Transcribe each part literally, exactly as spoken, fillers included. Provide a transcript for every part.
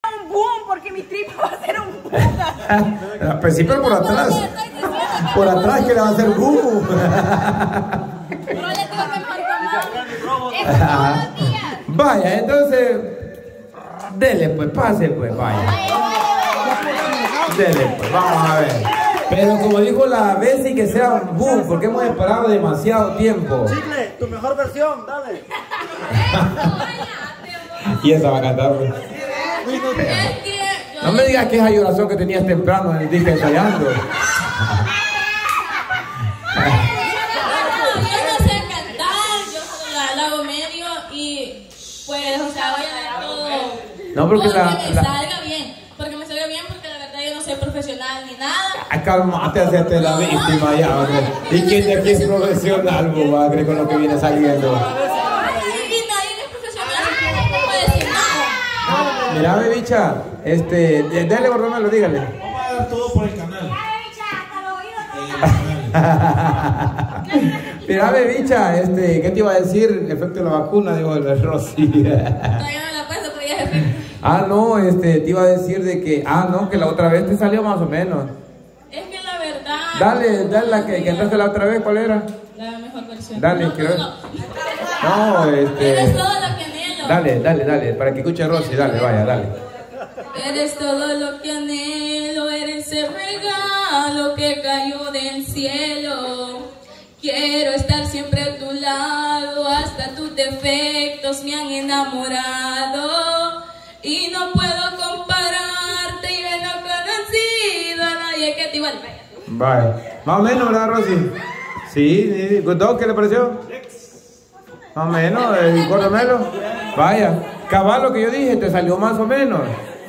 Un boom, porque mi tripa va a ser un boom. Pues sí, pero por atrás. Por atrás que le va a hacer boom. Pero le tengo mejor tomar. Vaya, entonces, dele pues, pase pues, vaya. Dele pues, vamos a ver. Pero como dijo la Bessie, que sea un boom, porque hemos esperado demasiado tiempo. Chicle, tu mejor versión, dale. Y esa va a cantar. Pues. No me digas que esa lloración que tenías temprano en el disco ensayando. Yo no sé cantar, yo solo la, la hago medio y pues, o sea, voy a dar todo. No, porque la, me la... salga bien, porque me salga bien, porque la verdad yo no soy profesional ni nada. Ah, cálmate, hacerte la víctima ya, hombre. ¿Y quién de aquí es profesional, bagre, con lo que viene saliendo? Y nadie es profesional, no puede decir nada. Mira, bebicha, este, dale, Bordomelo, dígale. Vamos a dar todo por el canal. Mira, bebicha, este, ¿qué te iba a decir? Efecto de la vacuna, digo, el Rosy. Todavía no me la puesto, pero ya es Ah, no, este, te iba a decir de que, ah, no, que la otra vez te salió más o menos. Es que la verdad. Dale, dale la que, que entraste la otra vez, ¿cuál era? La mejor versión. Dale, no, quiero. no, No, no. este. Eres todo lo que anhelo. Dale, dale, dale, para que escuche Rosy, dale, vaya, dale. Eres todo lo que anhelo, eres el regalo que cayó del cielo. Quiero estar siempre a tu lado, hasta tus defectos me han enamorado. Y no puedo compararte, yo no he conocido a nadie que te iguale. Vaya, más o menos, ¿verdad, Rosy? Sí, sí, ¿qué le pareció? Más o menos, el Bordomelo. Vaya, cabal lo que yo dije, te salió más o menos.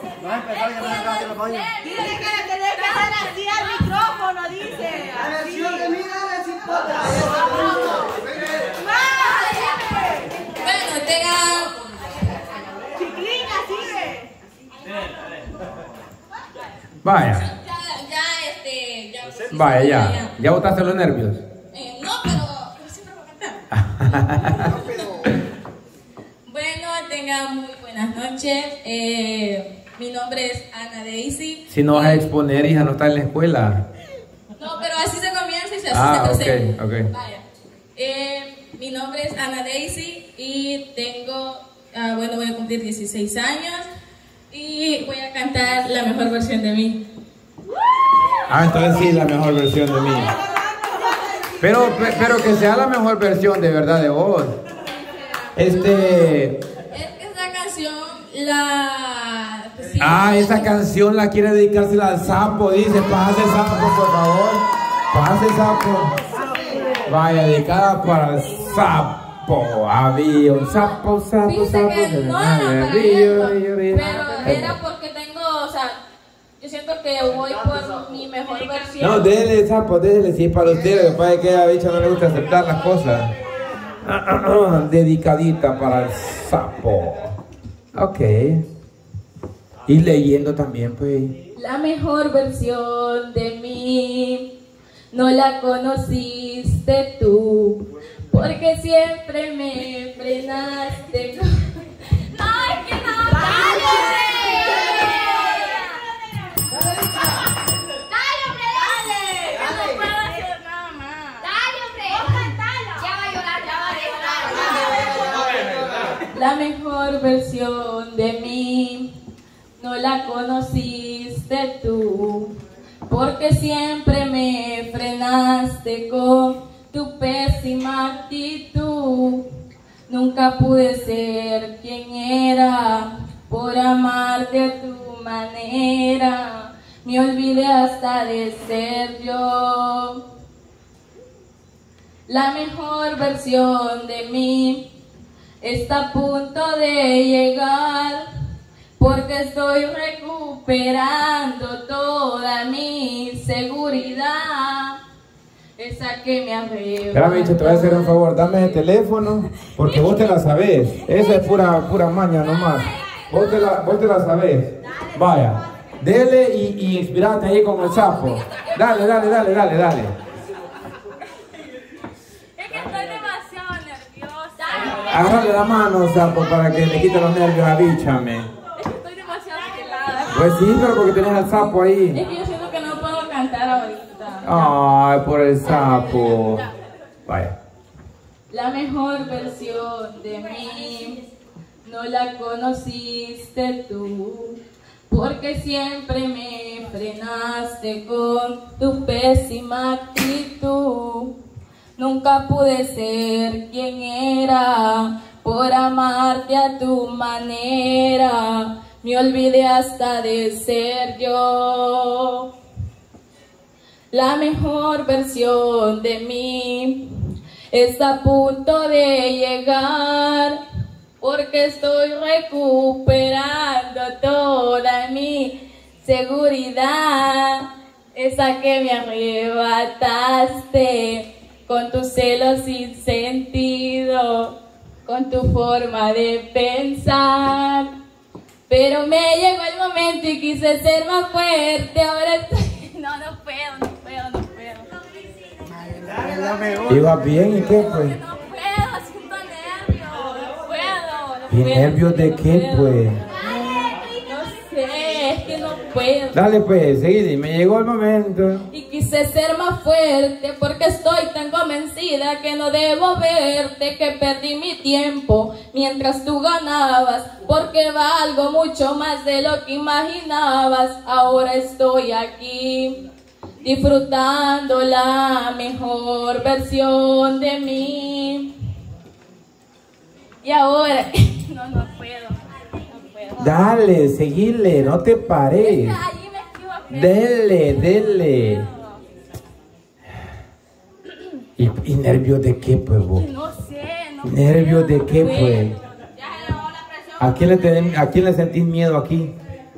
Dice que le tenés que hacer así al micrófono, dice. La versión de mí, dale, sin potra. Bueno, tenga. Chiclina, sigue. Vaya, Ya, ya, este. Ya, pues, vaya, ya. Ya botaste los nervios. Eh, no, pero, pero siempre voy a cantar. Bueno, tengan muy buenas noches. Eh, mi nombre es Ana Daisy. Si no vas a exponer, hija, no está en la escuela. No, pero así se comienza y se Ah, así se ok, ok. Vaya. Eh, mi nombre es Ana Daisy y tengo, ah, bueno, voy a cumplir dieciséis años y voy a cantar la mejor versión de mí. Ah, entonces sí, la mejor versión de mí. Pero, pe- pero que sea la mejor versión de verdad de vos. Este... Es que esa canción la... sí, Ah, esa canción la quiere dedicársela al sapo, dice. Pase sapo, por favor. Pase sapo. Vaya, dedicada para el sapo. Había un sapo, sapo, Dice sapo. que se no llenaba era el para río, eso, río, río. pero era porque tengo, o sea, yo siento que voy por mi mejor versión. No, déjele sapo, déjele, si es para usted. Lo que pasa es que a la bicha no le gusta aceptar las cosas. Dedicadita para el sapo. Ok. Y leyendo también, pues. La mejor versión de mí no la conociste tú, porque siempre me frenaste con... No, es que no. ¡Dale, hombre! ¡Dale, hombre, dale! Yo no puedo hacer nada más. ¡Dale, hombre! ¡Vos cantalo! Ya va a llorar, ya va a llorar. La mejor versión de mí no la conociste tú, porque siempre me frenaste con tu pésima actitud. Nunca pude ser quien era por amarte a tu manera. Me olvidé hasta de ser yo. La mejor versión de mí está a punto de llegar, porque estoy recuperando toda mi seguridad, esa que me arrebata. Espera, bicho, te voy a hacer un favor, dame el teléfono, porque vos te la sabés. Esa es pura, pura maña nomás. Vos te la, vos te la sabés. Vaya, dele y, y inspirate ahí con el sapo. Dale, dale, dale, dale, dale. Es que estoy demasiado nerviosa. Agárrale la mano, sapo, para que le quite los nervios a bichame. Es que estoy demasiado nerviosa. Pues sí, pero porque tenés al sapo Es ahí. que yo siento que no puedo cantar ahorita. Ay, por el sapo. Vaya. La mejor versión de mí no la conociste tú, porque siempre me frenaste con tu pésima actitud. Nunca pude ser quien era por amarte a tu manera. Me olvidé hasta de ser yo. La mejor versión de mí está a punto de llegar, porque estoy recuperando toda mi seguridad, esa que me arrebataste con tus celos sin sentido, con tu forma de pensar. Pero me llegó el momento y quise ser más fuerte, ahora estoy... No, no puedo, no puedo, no puedo. Iba bien, ¿y qué pues? No puedo, siento nervios, no puedo. No ¿Y puedo, nervios de no qué puedo. pues? No sé, es que no puedo. Dale pues, seguí, me llegó el momento. Y quise ser más fuerte porque estoy tan convencida que no debo verte, que perdí mi tiempo mientras tú ganabas, porque valgo mucho más de lo que imaginabas. Ahora estoy aquí disfrutando la mejor versión de mí. Y ahora, no, no puedo, no puedo. Dale, seguile, no te pares. Allí me equivoqué. Dele, dele. ¿Y, y nervios de qué pues vos? No sé, no ¿Nervios puedo, de qué no pues? puedo. ¿A quién le, ten- ¿A quién le sentís miedo aquí?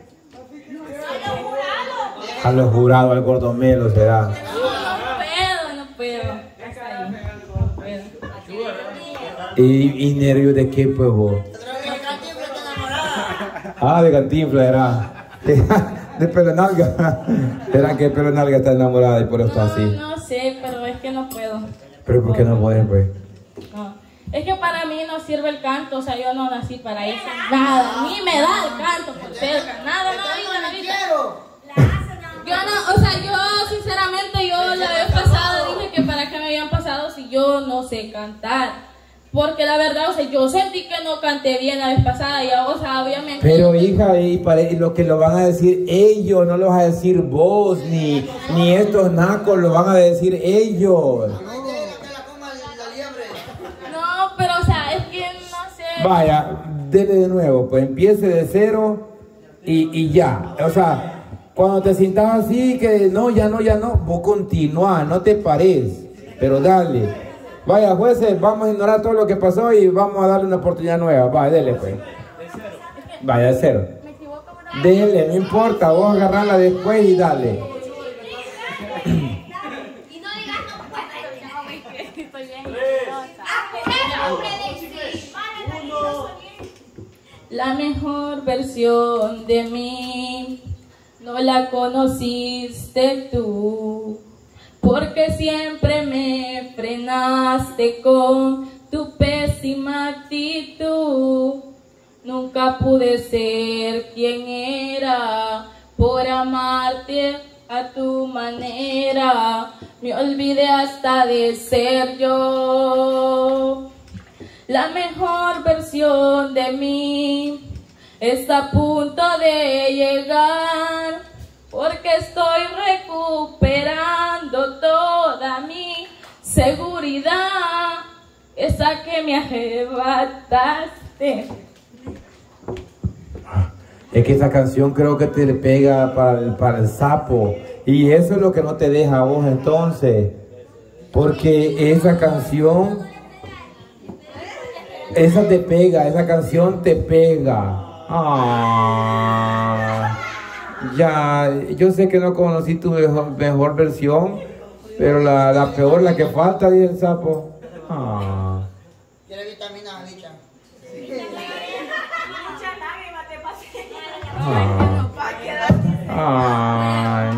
A los jurados, al gordomelo será. No puedo, no puedo. Hasta ahí. No puedo. ¿Y, y nervios de qué pues vos? Ah, de Cantinflas era. De pelo nalga. Será que pelo nalga está enamorada y por eso está así. No, no sé, pero es que no puedo. Pero ¿por qué no podés pues? No. Es que para mí no sirve el canto, o sea, yo no nací para eso. Nada, a mí me da el canto por cerca. Nada, nada, nada. Yo no, o sea, yo sinceramente, yo la vez pasada dije que para qué me habían pasado si yo no sé cantar. Porque la verdad, o sea, yo sentí que no canté bien la vez pasada y, o sea, obviamente... Pero hija, y pare- lo que lo van a decir ellos, no lo vas a decir vos, ni, ni estos nacos, lo van a decir ellos. No, pero o sea, es que no sé... Vaya, dele de nuevo, pues empiece de cero y, y ya. O sea, cuando te sientas así, que no, ya no, ya no, vos continúa, no te pares, pero dale. Vaya, jueces, vamos a ignorar todo lo que pasó y vamos a darle una oportunidad nueva. Vaya, dele pues. Vaya, de cero. Dele, no importa, vos agarrarla después y dale. La mejor versión de mí no la conociste tú, porque siempre me frenaste con tu pésima actitud. Nunca pude ser quien era por amarte a tu manera. Me olvidé hasta de ser yo. La mejor versión de mí está a punto de llegar, porque estoy recuperando toda mi seguridad, esa que me arrebataste. Es que esa canción creo que te le pega para el, para el sapo. Y eso es lo que no te deja a vos entonces. Porque esa canción, esa te pega, esa canción te pega. Ah, ya, yo sé que no conocí tu mejor, mejor versión, pero la, la peor, la que falta, dice el sapo. Ah. ¿Quiere vitamina, bicha? Ay.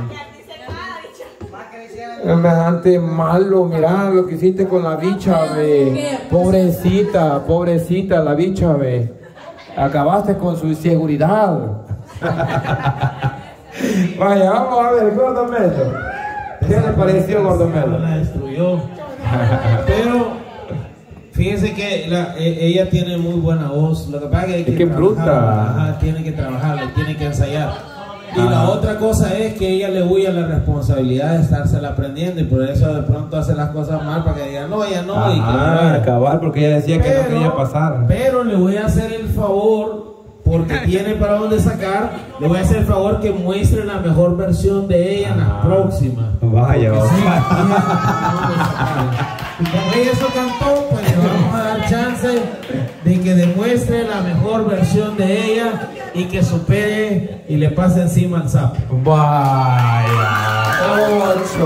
Semejante malo, mira lo que hiciste con la bicha, ve. Pobrecita, pobrecita la bicha, ve. Acabaste con su inseguridad. Vaya, vamos a ver, Gordomelo. ¿Qué le pareció, Gordomelo? La destruyó. Pero fíjense que la, e, ella tiene muy buena voz. Lo que pasa es que hay que Es que bruta. Ajá, tiene que trabajarla, tiene que ensayar. Y Ajá. la otra cosa es que ella le huye a la responsabilidad de estársela aprendiendo y por eso de pronto hace las cosas mal para que digan no, ella no. Y que Ah, no. cabal, porque ella decía que no quería pasar. Pero le voy a hacer el favor, porque tiene para dónde sacar, le voy a hacer el favor que muestre la mejor versión de ella en la próxima. Vaya, Porque sí, vaya. ella tiene para dónde sacar. Y como ella eso cantó, pues le vamos a dar chance de que demuestre la mejor versión de ella y que supere y le pase encima al sapo. Vaya, ocho.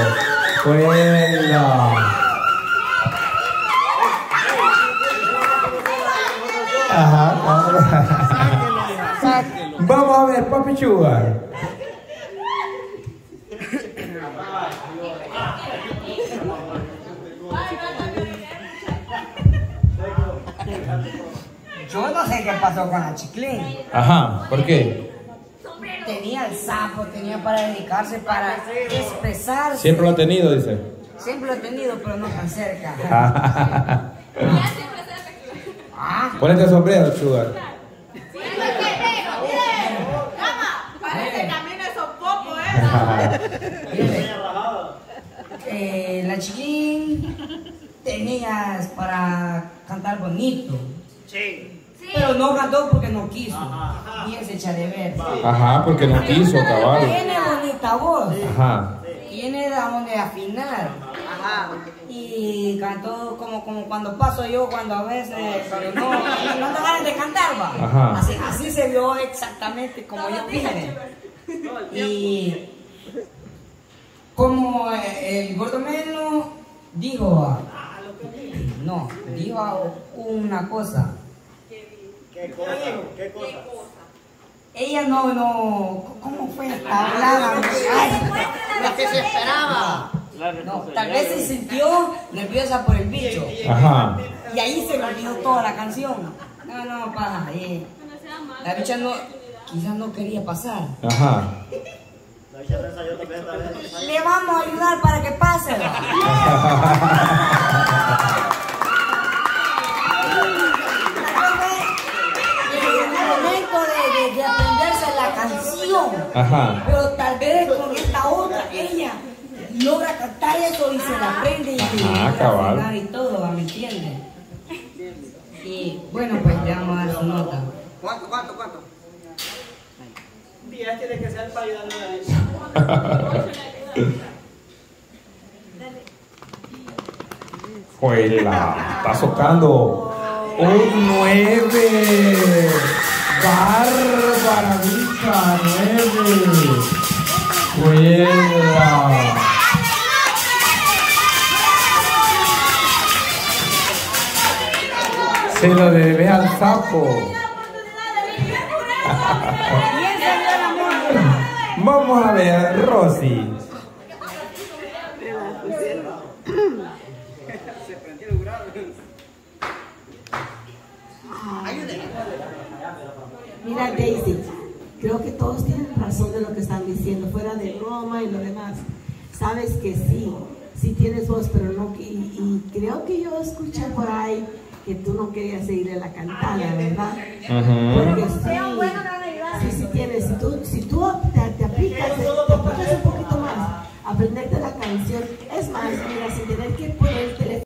Cuela. Ajá. Vamos a ver, Papi Sugar. Yo no sé qué pasó con la Chiclín. Ajá, ¿por qué? Tenía el sapo, tenía para dedicarse, para expresarse. Siempre lo ha tenido, dice. Siempre lo he tenido, pero no tan cerca. Ah, Ponete el sombrero, Sugar. Parece camino esos popos, ¿eh? mire, eh, la Chiclín tenía para cantar bonito. Sí. Pero no cantó porque no quiso. Bien se echa de ver. Ajá, porque no quiso, cabal. Tiene bonita voz. Ajá. Tiene de donde afinar. Ajá. Y cantó como, como cuando paso yo, cuando a veces cuando no, no tengo ganas de cantar, va. Ajá. Así, así se vio exactamente como yo dije. Y como eh, el Gordomelo dijo, no, dijo una cosa. ¿Qué cosa? ¿Qué cosa? Ella no, no, ¿cómo fue esta hablada? Ay, Lo que se esperaba. no, tal vez se sintió nerviosa por el bicho. Ajá. Y ahí se le olvidó toda la canción. No, no, pasa. Eh. La bicha no, quizás no quería pasar. Ajá. Le vamos a ayudar para que pase. En el momento de, de, de aprenderse la canción. Ajá. Pero tal vez con esta otra, ella logra cantar eso y se la aprende y Ajá, logra cabal. frenar y todo, ¿me entiendes? Y bueno, pues le vamos a dar su nota. ¿Cuánto, cuánto, cuánto? Mira, tiene que ser para ayudarle a él. Juela, está socando un nueve. Bárbara, bicha, nueve. Juela. Se lo debe al sapo. Vamos a ver, Rosy. Mira, Daisy, creo que todos tienen razón de lo que están diciendo, fuera de broma y lo demás. Sabes que sí, sí tienes voz, pero no. Y, y creo que yo escuché por ahí que tú no querías seguirle la cantada, ¿verdad? Uh-huh. Porque sí, sí, sí tienes. Si tú, si tú te, te aplicas, te aplicas un poquito más, aprenderte la canción, es más, mira, sin tener que poner el teléfono.